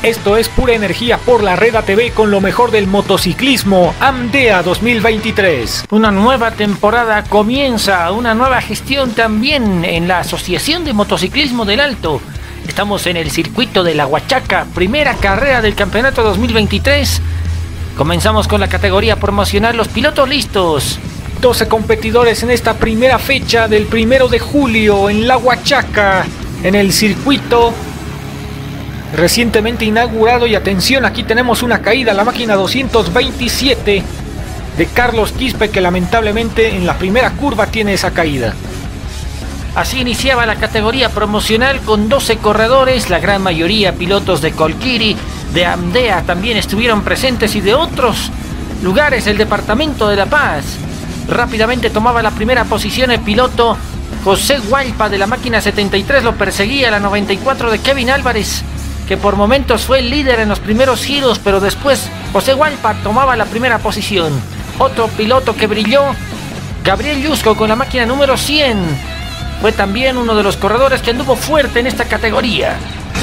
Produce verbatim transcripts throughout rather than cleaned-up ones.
Esto es pura energía por la Red A T V con lo mejor del motociclismo AMDEA dos mil veintitrés. Una nueva temporada comienza, una nueva gestión también en la Asociación de Motociclismo del Alto. Estamos en el circuito de La Huachaca, primera carrera del campeonato dos mil veintitrés. Comenzamos con la categoría promocional, los pilotos listos. doce competidores en esta primera fecha del primero de julio en La Huachaca, en el circuito recientemente inaugurado. Y atención, aquí tenemos una caída, la máquina doscientos veintisiete de Carlos Quispe, que lamentablemente en la primera curva tiene esa caída. Así iniciaba la categoría promocional con doce corredores, la gran mayoría pilotos de Colquiri, de AMDEA también estuvieron presentes y de otros lugares del departamento de La Paz. Rápidamente tomaba la primera posición el piloto José Hualpa de la máquina setenta y tres, lo perseguía la noventa y cuatro de Kevin Álvarez, que por momentos fue el líder en los primeros giros, pero después José Hualpa tomaba la primera posición. Otro piloto que brilló, Gabriel Yusco con la máquina número cien, fue también uno de los corredores que anduvo fuerte en esta categoría.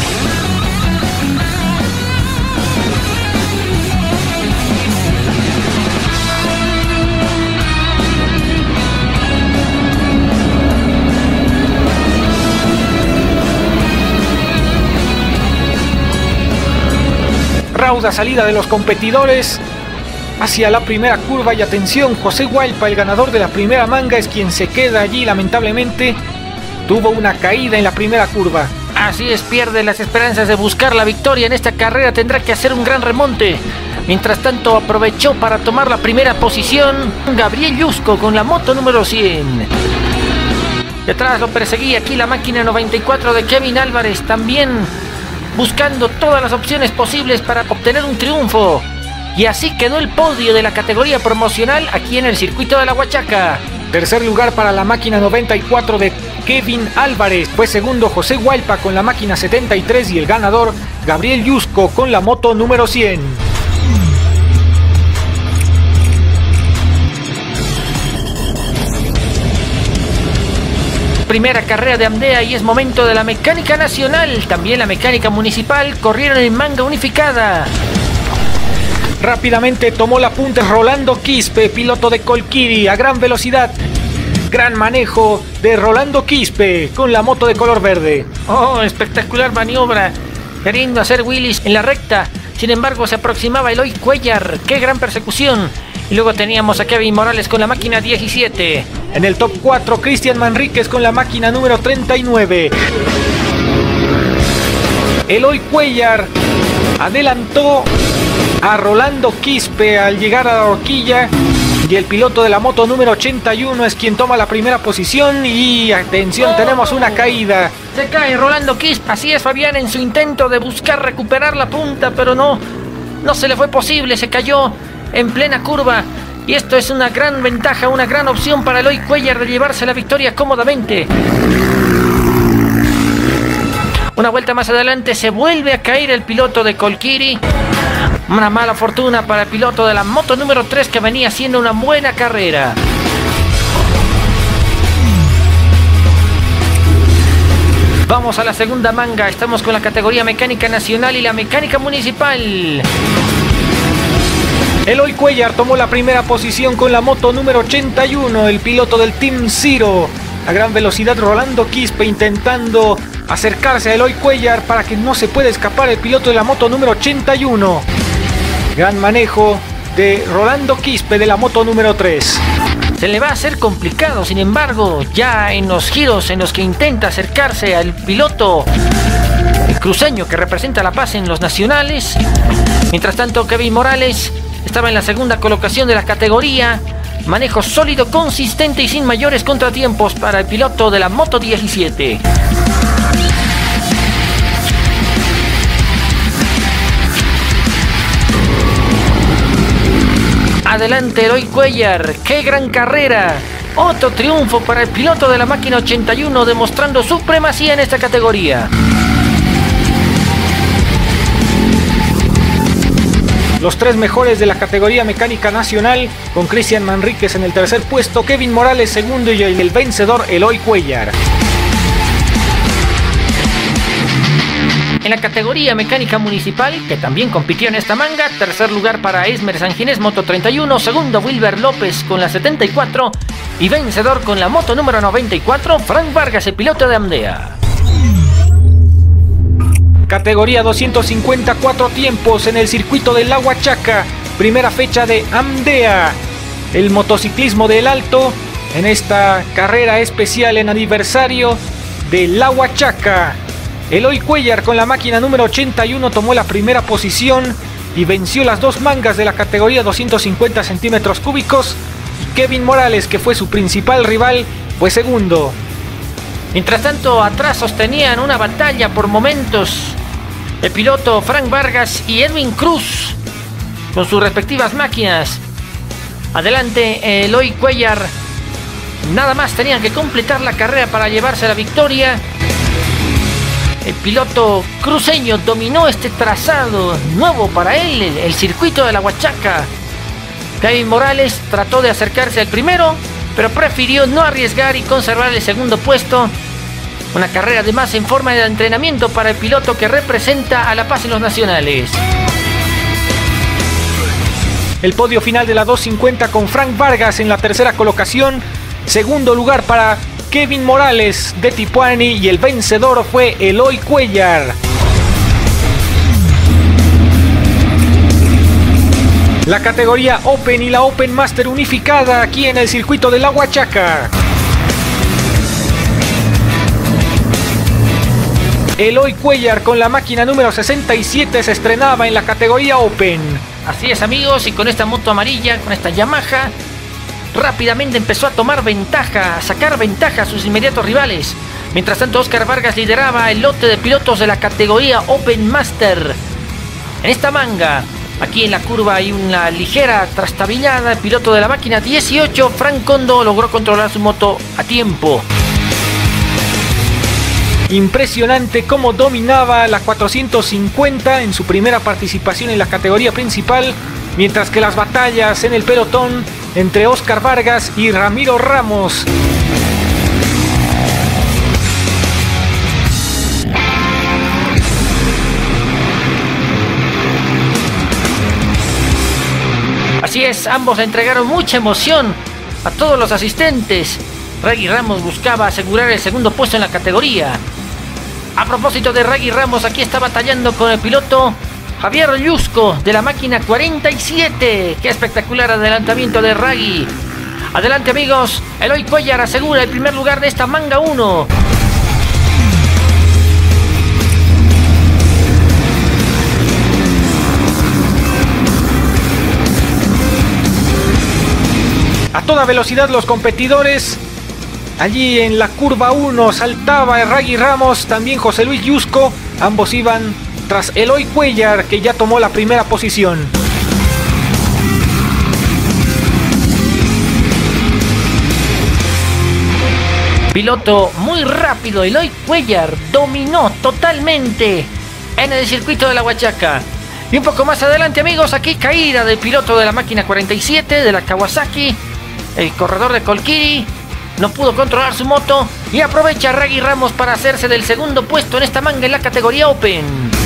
Rauda salida de los competidores hacia la primera curva y atención, José Hualpa, el ganador de la primera manga, es quien se queda allí. Lamentablemente tuvo una caída en la primera curva. Así es, pierde las esperanzas de buscar la victoria en esta carrera, tendrá que hacer un gran remonte. Mientras tanto aprovechó para tomar la primera posición Gabriel Yusco con la moto número cien. Detrás lo perseguía aquí la máquina noventa y cuatro de Kevin Álvarez, también buscando todas las opciones posibles para obtener un triunfo. Y así quedó el podio de la categoría promocional aquí en el circuito de La Huachaca. Tercer lugar para la máquina noventa y cuatro de Kevin Álvarez. Fue segundo José Hualpa con la máquina setenta y tres y el ganador Gabriel Yusco con la moto número cien. Primera carrera de AMDEA y es momento de la mecánica nacional. También la mecánica municipal corrieron en manga unificada. Rápidamente tomó la punta Rolando Quispe, piloto de Colquiri, a gran velocidad. Gran manejo de Rolando Quispe con la moto de color verde. Oh, espectacular maniobra, queriendo hacer wheelies en la recta. Sin embargo, se aproximaba Eloy Cuellar. ¡Qué gran persecución! Y luego teníamos a Kevin Morales con la máquina diecisiete. En el top cuatro, Cristian Manríquez con la máquina número treinta y nueve. Eloy Cuellar adelantó a Rolando Quispe al llegar a la horquilla. Y el piloto de la moto número ochenta y uno es quien toma la primera posición. Y atención, oh, tenemos una caída. Se cae Rolando Quispe. Así es, Fabián, en su intento de buscar recuperar la punta, pero no, no se le fue posible. Se cayó en plena curva. Y esto es una gran ventaja, una gran opción para Eloy Cuellar de llevarse la victoria cómodamente. Una vuelta más adelante se vuelve a caer el piloto de Colquiri. Una mala fortuna para el piloto de la moto número tres, que venía haciendo una buena carrera. Vamos a la segunda manga. Estamos con la categoría mecánica nacional y la mecánica municipal. Eloy Cuellar tomó la primera posición con la moto número ochenta y uno, el piloto del Team Zero. A gran velocidad Rolando Quispe intentando acercarse a Eloy Cuellar para que no se pueda escapar el piloto de la moto número ochenta y uno. Gran manejo de Rolando Quispe de la moto número tres. Se le va a hacer complicado, sin embargo, ya en los giros en los que intenta acercarse al piloto el cruceño que representa La Paz en los nacionales. Mientras tanto, Kevin Morales estaba en la segunda colocación de la categoría. Manejo sólido, consistente y sin mayores contratiempos para el piloto de la moto diecisiete. Adelante Eloy Cuellar, qué gran carrera. Otro triunfo para el piloto de la máquina ochenta y uno, demostrando supremacía en esta categoría. Los tres mejores de la categoría mecánica nacional, con Cristian Manríquez en el tercer puesto, Kevin Morales segundo y el vencedor Eloy Cuellar. En la categoría mecánica municipal, que también compitió en esta manga, tercer lugar para Esmer San Ginés, moto treinta y uno, segundo Wilber López con la setenta y cuatro y vencedor con la moto número noventa y cuatro, Frank Vargas, el piloto de Amdea. Categoría doscientos cincuenta, cuatro tiempos en el circuito del La Huachaca, primera fecha de Amdea, el motociclismo del Alto, en esta carrera especial en aniversario de La Huachaca. Eloy Cuellar con la máquina número ochenta y uno tomó la primera posición y venció las dos mangas de la categoría doscientos cincuenta centímetros cúbicos. Y Kevin Morales, que fue su principal rival, fue segundo. Mientras tanto, atrás sostenían una batalla por momentos el piloto Frank Vargas y Edwin Cruz con sus respectivas máquinas. Adelante Eloy Cuellar. Nada más tenían que completar la carrera para llevarse la victoria. El piloto cruceño dominó este trazado nuevo para él, el, el circuito de La Huachaca. Kevin Morales trató de acercarse al primero, pero prefirió no arriesgar y conservar el segundo puesto. Una carrera además en forma de entrenamiento para el piloto que representa a La Paz en los nacionales. El podio final de la doscientos cincuenta con Frank Vargas en la tercera colocación. Segundo lugar para Kevin Morales de Tipuani y el vencedor fue Eloy Cuellar. La categoría Open y la Open Master unificada aquí en el circuito de La Huachaca. Eloy Cuellar con la máquina número sesenta y siete se estrenaba en la categoría Open. Así es, amigos, y con esta moto amarilla, con esta Yamaha, rápidamente empezó a tomar ventaja, a sacar ventaja a sus inmediatos rivales. Mientras tanto, Oscar Vargas lideraba el lote de pilotos de la categoría Open Master. En esta manga, aquí en la curva hay una ligera trastabillada. El piloto de la máquina dieciocho, Frank Condo, logró controlar su moto a tiempo. Impresionante cómo dominaba la cuatrocientos cincuenta en su primera participación en la categoría principal, mientras que las batallas en el pelotón entre Oscar Vargas y Ramiro Ramos. Así es, ambos entregaron mucha emoción a todos los asistentes. Reggie Ramos buscaba asegurar el segundo puesto en la categoría. A propósito de Reggie Ramos, aquí está batallando con el piloto Javier Llusco de la máquina cuarenta y siete. ¡Qué espectacular adelantamiento de Reggie! Adelante, amigos. Eloy Cuellar asegura el primer lugar de esta manga uno. A toda velocidad los competidores. Allí en la curva uno saltaba Reggie Ramos, también José Luis Llusco. Ambos iban tras Eloy Cuellar, que ya tomó la primera posición. Piloto muy rápido, Eloy Cuellar dominó totalmente en el circuito de La Huachaca. Y un poco más adelante, amigos, aquí caída del piloto de la máquina cuarenta y siete de la Kawasaki. El corredor de Colquiri no pudo controlar su moto y aprovecha Reggie Ramos para hacerse del segundo puesto en esta manga en la categoría Open.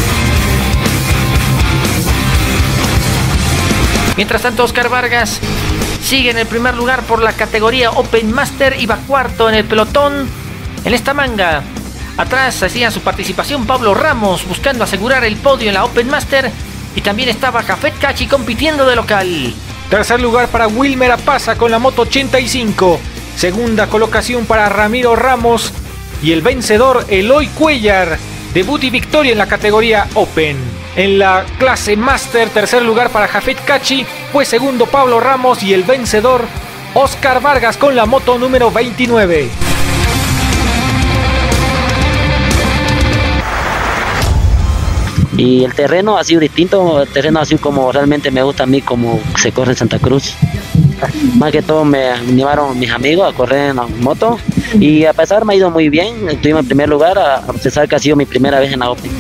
Mientras tanto, Oscar Vargas sigue en el primer lugar por la categoría Open Master y va cuarto en el pelotón en esta manga. Atrás hacía su participación Pablo Ramos buscando asegurar el podio en la Open Master y también estaba Jafet Cachi compitiendo de local. Tercer lugar para Wilmer Apaza con la moto ochenta y cinco. Segunda colocación para Ramiro Ramos y el vencedor Eloy Cuellar. Debut y victoria en la categoría Open. En la clase Master, tercer lugar para Jafet Cachi, fue segundo Pablo Ramos y el vencedor Oscar Vargas con la moto número veintinueve. Y el terreno ha sido distinto, el terreno así como realmente me gusta a mí como se corre en Santa Cruz. Más que todo me animaron mis amigos a correr en la moto y a pesar me ha ido muy bien, estuvimos en primer lugar a pesar que ha sido mi primera vez en la Open.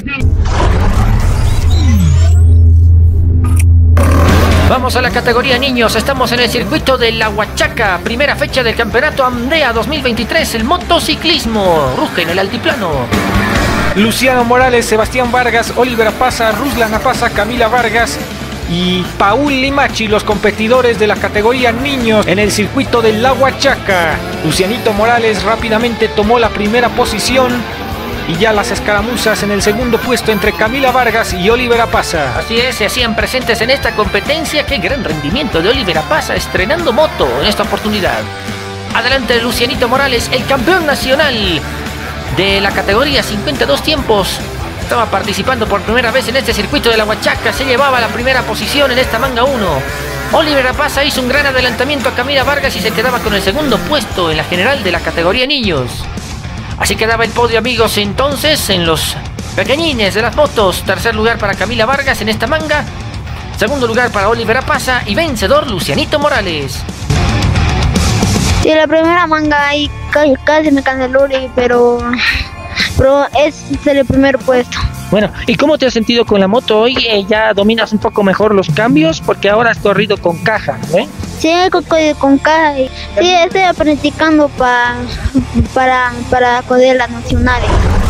Vamos a la categoría niños, estamos en el circuito de La Huachaca, primera fecha del campeonato Amdea dos mil veintitrés, el motociclismo, ruge en el altiplano. Luciano Morales, Sebastián Vargas, Oliver Apaza, Ruslan Apaza, Camila Vargas y Paul Limachi, los competidores de la categoría niños en el circuito del La Huachaca. Lucianito Morales rápidamente tomó la primera posición y ya las escaramuzas en el segundo puesto entre Camila Vargas y Oliver Apaza. Así es, se hacían presentes en esta competencia. Qué gran rendimiento de Oliver Apaza, estrenando moto en esta oportunidad. Adelante Lucianito Morales, el campeón nacional de la categoría cincuenta y dos tiempos. Estaba participando por primera vez en este circuito de La Huachaca. Se llevaba la primera posición en esta manga uno. Oliver Apaza hizo un gran adelantamiento a Camila Vargas y se quedaba con el segundo puesto en la general de la categoría niños. Así quedaba el podio, amigos, entonces en los pequeñines de las motos. Tercer lugar para Camila Vargas en esta manga. Segundo lugar para Oliver Apaza y vencedor Lucianito Morales. Sí, la primera manga ahí casi, casi me canceló, pero, pero es el primer puesto. Bueno, ¿y cómo te has sentido con la moto hoy? Eh, ¿Ya dominas un poco mejor los cambios? Porque ahora has corrido con caja, ¿eh? Sí, con, con caja. Sí, estoy practicando pa, para, para correr las nacionales.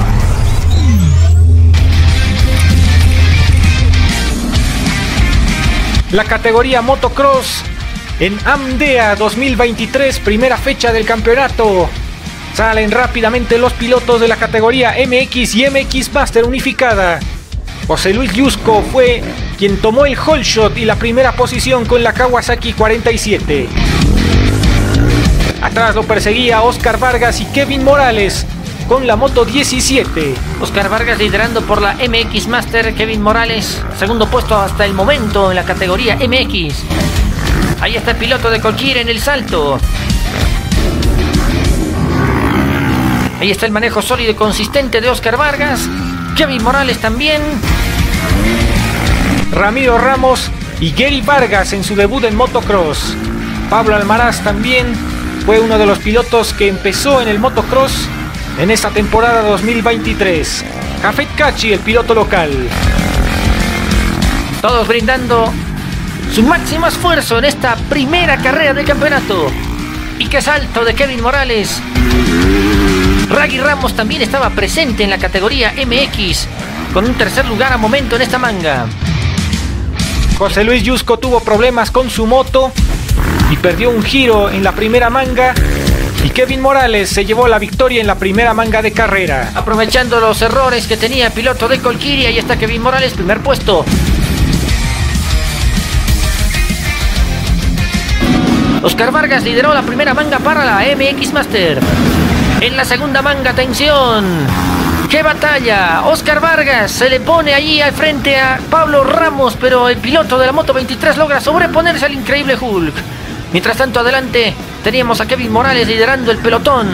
La categoría motocross en AMDEA dos mil veintitrés, primera fecha del campeonato. Salen rápidamente los pilotos de la categoría M X y M X Master unificada. José Luis Yusco fue quien tomó el whole shot y la primera posición con la Kawasaki cuarenta y siete. Atrás lo perseguía Oscar Vargas y Kevin Morales con la moto diecisiete. Oscar Vargas liderando por la M X Master, Kevin Morales segundo puesto hasta el momento en la categoría M X. Ahí está el piloto de Colquiri en el salto. Ahí está el manejo sólido y consistente de Oscar Vargas. Kevin Morales también. Ramiro Ramos y Gary Vargas en su debut en motocross. Pablo Almaraz también fue uno de los pilotos que empezó en el motocross en esta temporada dos mil veintitrés. Jafet Kachi, el piloto local. Todos brindando su máximo esfuerzo en esta primera carrera del campeonato. Y qué salto de Kevin Morales. Raggy Ramos también estaba presente en la categoría M X con un tercer lugar a momento en esta manga. José Luis Yusco tuvo problemas con su moto y perdió un giro en la primera manga. Y Kevin Morales se llevó la victoria en la primera manga de carrera. Aprovechando los errores que tenía el piloto de Colquiri, ahí está Kevin Morales, primer puesto. Oscar Vargas lideró la primera manga para la M X Master. En la segunda manga, atención. ¡Qué batalla! Oscar Vargas se le pone allí al frente a Pablo Ramos, pero el piloto de la Moto veintitrés logra sobreponerse al increíble Hulk. Mientras tanto, adelante teníamos a Kevin Morales liderando el pelotón.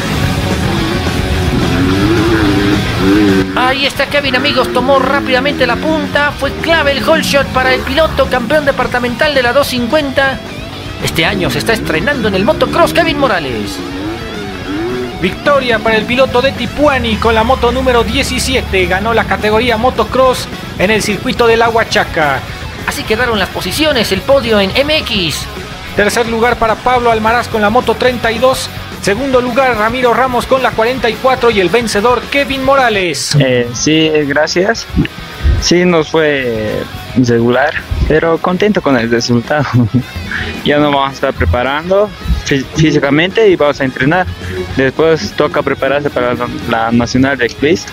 Ahí está Kevin, amigos, tomó rápidamente la punta. Fue clave el whole shot para el piloto campeón departamental de la doscientos cincuenta. Este año se está estrenando en el motocross Kevin Morales. Victoria para el piloto de Tipuani con la moto número diecisiete. Ganó la categoría motocross en el circuito de La Huachaca. Así quedaron las posiciones, el podio en M X. Tercer lugar para Pablo Almaraz con la moto treinta y dos. Segundo lugar Ramiro Ramos con la cuarenta y cuatro y el vencedor Kevin Morales. Eh, sí, gracias. Sí, nos fue regular, pero contento con el resultado. Ya nos vamos a estar preparando fí físicamente y vamos a entrenar. Después toca prepararse para la, la Nacional de X-Place.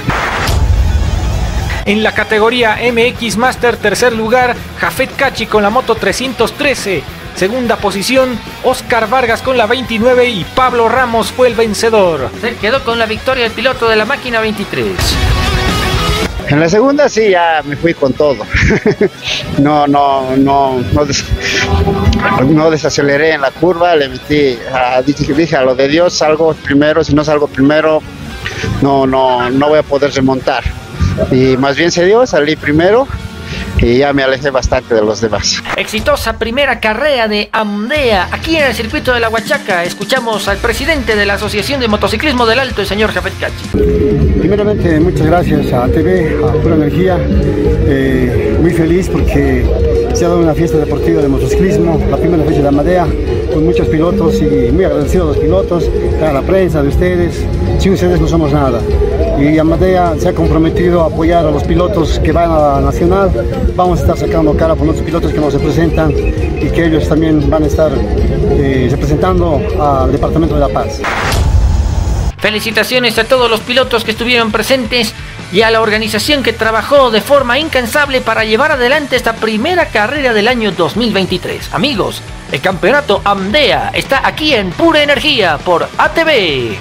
En la categoría M X Master, tercer lugar Jafet Kachi con la moto trescientos trece. Segunda posición Oscar Vargas con la veintinueve y Pablo Ramos fue el vencedor. Se quedó con la victoria el piloto de la máquina veintitrés. En la segunda sí, ya me fui con todo. no, no, no, no, des no desaceleré en la curva, le metí, a, dije, dije a lo de Dios, salgo primero, si no salgo primero, no, no, no voy a poder remontar. Y más bien se dio, salí primero y ya me alejé bastante de los demás. Exitosa primera carrera de AMDEA aquí en el circuito de La Huachaca. Escuchamos al presidente de la Asociación de Motociclismo del Alto, el señor Jafet Kachi. Primeramente, muchas gracias a T V, a Pura Energía. Eh, muy feliz porque se ha dado una fiesta deportiva de motociclismo, la primera fecha de AMDEA. con muchos pilotos y muy agradecido a los pilotos, a la prensa de ustedes. Sin ustedes no somos nada. Y Amadea se ha comprometido a apoyar a los pilotos que van a la Nacional. Vamos a estar sacando cara por nuestros pilotos que nos representan y que ellos también van a estar eh, representando al Departamento de La Paz. Felicitaciones a todos los pilotos que estuvieron presentes y a la organización que trabajó de forma incansable para llevar adelante esta primera carrera del año dos mil veintitrés. Amigos, el campeonato AMDEA está aquí en Pura Energía por A T V.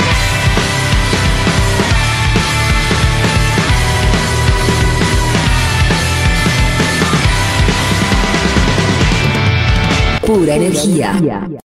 Pura Energía.